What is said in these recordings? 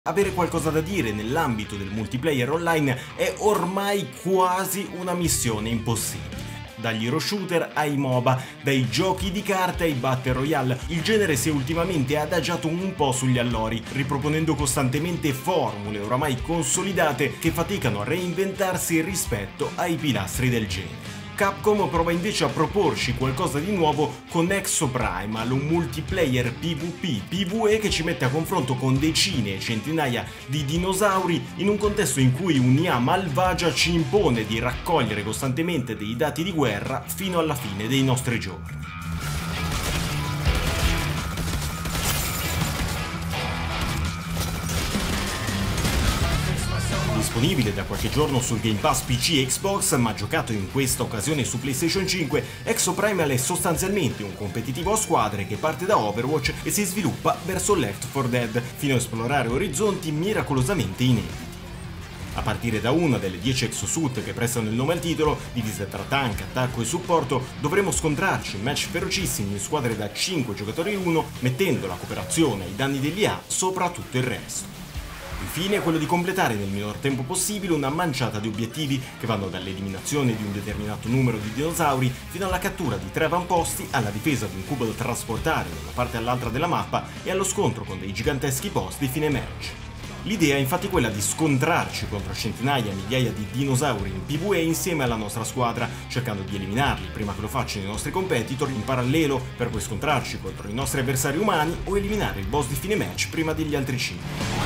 Avere qualcosa da dire nell'ambito del multiplayer online è ormai quasi una missione impossibile. Dagli hero shooter ai MOBA, dai giochi di carte ai Battle Royale, il genere si è ultimamente adagiato un po' sugli allori, riproponendo costantemente formule oramai consolidate che faticano a reinventarsi rispetto ai pilastri del genere. Capcom prova invece a proporci qualcosa di nuovo con Exoprimal, un multiplayer PvP/PvE che ci mette a confronto con decine e centinaia di dinosauri in un contesto in cui un'IA malvagia ci impone di raccogliere costantemente dei dati di guerra fino alla fine dei nostri giorni. Disponibile da qualche giorno sul Game Pass PC e Xbox, ma giocato in questa occasione su PlayStation 5, Exoprimal è sostanzialmente un competitivo a squadre che parte da Overwatch e si sviluppa verso Left 4 Dead, fino a esplorare orizzonti miracolosamente inediti. A partire da una delle 10 exosuit che prestano il nome al titolo, divise tra tank, attacco e supporto, dovremo scontrarci in match ferocissimi in squadre da 5 giocatori l'uno, mettendo la cooperazione ai danni dell'IA sopra tutto il resto. Il fine è quello di completare nel minor tempo possibile una manciata di obiettivi che vanno dall'eliminazione di un determinato numero di dinosauri fino alla cattura di 3 avamposti, alla difesa di un cubo da trasportare da una parte all'altra della mappa e allo scontro con dei giganteschi boss di fine match. L'idea è infatti quella di scontrarci contro centinaia e migliaia di dinosauri in PvE insieme alla nostra squadra, cercando di eliminarli prima che lo facciano i nostri competitor in parallelo, per poi scontrarci contro i nostri avversari umani o eliminare il boss di fine match prima degli altri 5.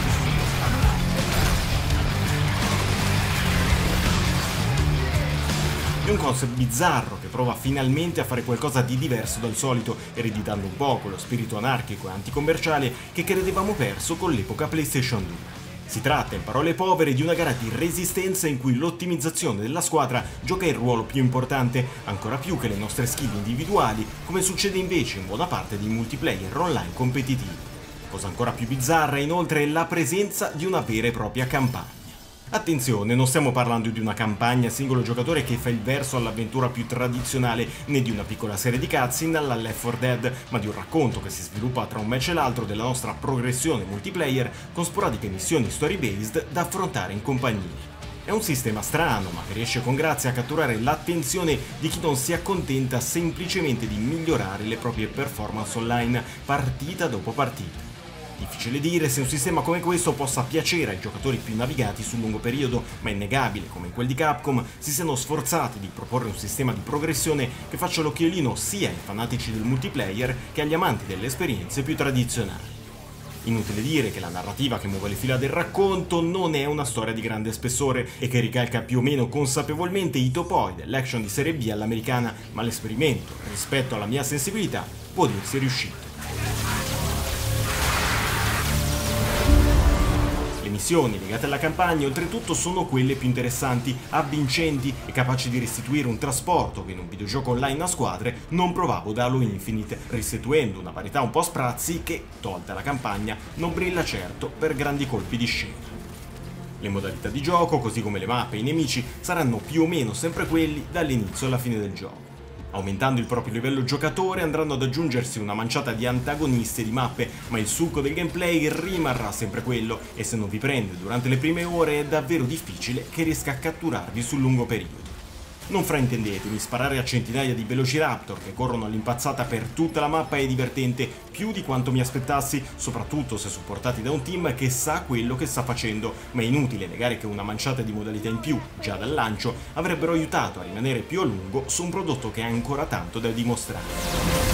È un concept bizzarro che prova finalmente a fare qualcosa di diverso dal solito, ereditando un po' quello spirito anarchico e anticommerciale che credevamo perso con l'epoca PlayStation 2. Si tratta, in parole povere, di una gara di resistenza in cui l'ottimizzazione della squadra gioca il ruolo più importante, ancora più che le nostre skill individuali, come succede invece in buona parte dei multiplayer online competitivi. Cosa ancora più bizzarra, inoltre, è la presenza di una vera e propria campagna. Attenzione, non stiamo parlando di una campagna singolo giocatore che fa il verso all'avventura più tradizionale, né di una piccola serie di cutscene alla Left 4 Dead, ma di un racconto che si sviluppa tra un match e l'altro della nostra progressione multiplayer con sporadiche missioni story-based da affrontare in compagnia. È un sistema strano, ma che riesce con grazia a catturare l'attenzione di chi non si accontenta semplicemente di migliorare le proprie performance online partita dopo partita. Difficile dire se un sistema come questo possa piacere ai giocatori più navigati sul lungo periodo, ma è innegabile come in quel di Capcom si siano sforzati di proporre un sistema di progressione che faccia l'occhiolino sia ai fanatici del multiplayer che agli amanti delle esperienze più tradizionali. Inutile dire che la narrativa che muove le fila del racconto non è una storia di grande spessore e che ricalca più o meno consapevolmente i topoi dell'action di serie B all'americana, ma l'esperimento, rispetto alla mia sensibilità, può dirsi riuscito. Le missioni legate alla campagna oltretutto sono quelle più interessanti, avvincenti e capaci di restituire un trasporto che in un videogioco online a squadre non provavo da Halo Infinite, restituendo una varietà un po' a sprazzi che, tolta la campagna, non brilla certo per grandi colpi di scena. Le modalità di gioco, così come le mappe e i nemici, saranno più o meno sempre quelli dall'inizio alla fine del gioco. Aumentando il proprio livello giocatore andranno ad aggiungersi una manciata di antagonisti e di mappe, ma il succo del gameplay rimarrà sempre quello e se non vi prende durante le prime ore è davvero difficile che riesca a catturarvi sul lungo periodo. Non fraintendetemi, sparare a centinaia di Velociraptor che corrono all'impazzata per tutta la mappa è divertente più di quanto mi aspettassi, soprattutto se supportati da un team che sa quello che sta facendo, ma è inutile negare che una manciata di modalità in più, già dal lancio, avrebbero aiutato a rimanere più a lungo su un prodotto che ha ancora tanto da dimostrare.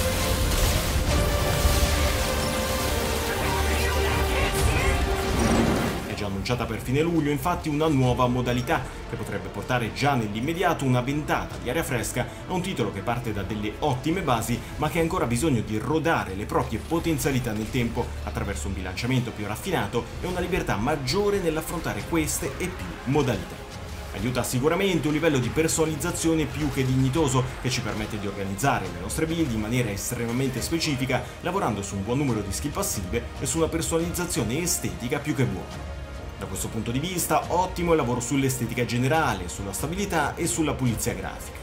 Annunciata per fine luglio infatti una nuova modalità che potrebbe portare già nell'immediato una ventata di aria fresca a un titolo che parte da delle ottime basi ma che ha ancora bisogno di rodare le proprie potenzialità nel tempo attraverso un bilanciamento più raffinato e una libertà maggiore nell'affrontare queste e più modalità. Aiuta sicuramente un livello di personalizzazione più che dignitoso che ci permette di organizzare le nostre build in maniera estremamente specifica, lavorando su un buon numero di skill passive e su una personalizzazione estetica più che buona. Da questo punto di vista, ottimo il lavoro sull'estetica generale, sulla stabilità e sulla pulizia grafica.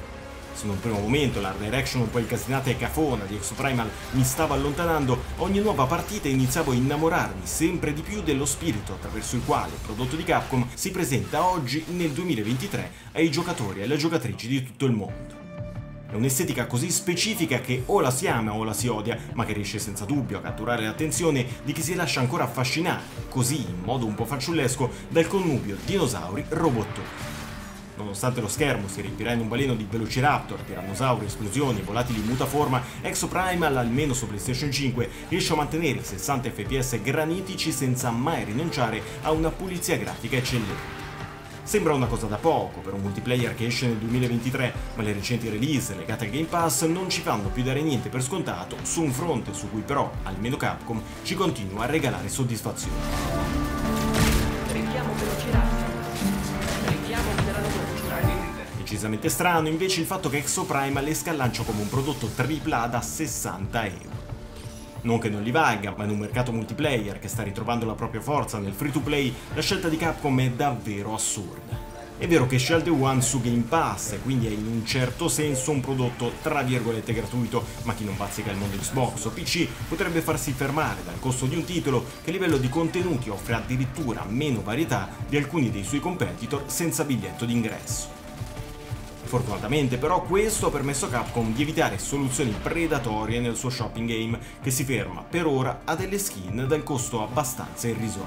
Se in un primo momento l'art direction un po' incasinata e cafona di Exoprimal mi stava allontanando, ogni nuova partita iniziavo a innamorarmi sempre di più dello spirito attraverso il quale il prodotto di Capcom si presenta oggi nel 2023 ai giocatori e alle giocatrici di tutto il mondo. È un'estetica così specifica che o la si ama o la si odia, ma che riesce senza dubbio a catturare l'attenzione di chi si lascia ancora affascinare, così in modo un po' fanciullesco, dal connubio dinosauri-robottoni. Nonostante lo schermo si riempirà in un baleno di velociraptor, tirannosauri, esplosioni e volatili in mutaforma, Exoprimal, almeno su PlayStation 5, riesce a mantenere i 60 fps granitici senza mai rinunciare a una pulizia grafica eccellente. Sembra una cosa da poco per un multiplayer che esce nel 2023, ma le recenti release legate al Game Pass non ci fanno più dare niente per scontato su un fronte su cui però, almeno Capcom, ci continua a regalare soddisfazione. Richiamo velociraptor. Richiamo velociraptor. Decisamente strano invece il fatto che Exoprimal esca al lancio come un prodotto AAA da 60 euro. Non che non li valga, ma in un mercato multiplayer che sta ritrovando la propria forza nel free-to-play, la scelta di Capcom è davvero assurda. È vero che esce al Day One su Game Pass, e quindi è in un certo senso un prodotto tra virgolette gratuito, ma chi non bazzica il mondo Xbox o PC potrebbe farsi fermare dal costo di un titolo che a livello di contenuti offre addirittura meno varietà di alcuni dei suoi competitor senza biglietto d'ingresso. Fortunatamente però questo ha permesso a Capcom di evitare soluzioni predatorie nel suo shopping game, che si ferma per ora a delle skin dal costo abbastanza irrisorio.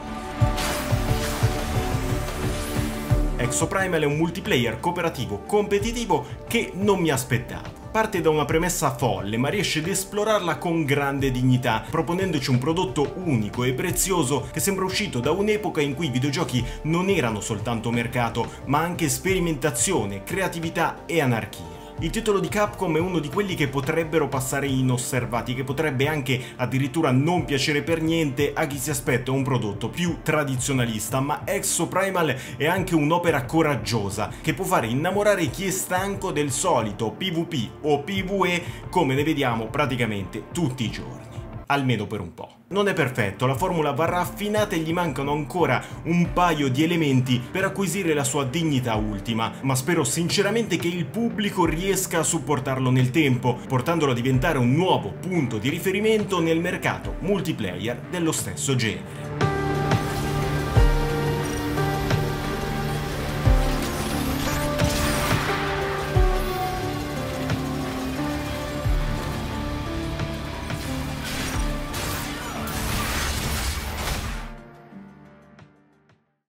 Exoprimal è un multiplayer cooperativo competitivo che non mi aspettavo. Parte da una premessa folle, ma riesce ad esplorarla con grande dignità, proponendoci un prodotto unico e prezioso che sembra uscito da un'epoca in cui i videogiochi non erano soltanto mercato, ma anche sperimentazione, creatività e anarchia. Il titolo di Capcom è uno di quelli che potrebbero passare inosservati, che potrebbe anche addirittura non piacere per niente a chi si aspetta un prodotto più tradizionalista, ma Exoprimal è anche un'opera coraggiosa che può fare innamorare chi è stanco del solito PvP o PvE come ne vediamo praticamente tutti i giorni. Almeno per un po'. Non è perfetto, la formula va raffinata e gli mancano ancora un paio di elementi per acquisire la sua dignità ultima, ma spero sinceramente che il pubblico riesca a supportarlo nel tempo, portandolo a diventare un nuovo punto di riferimento nel mercato multiplayer dello stesso genere.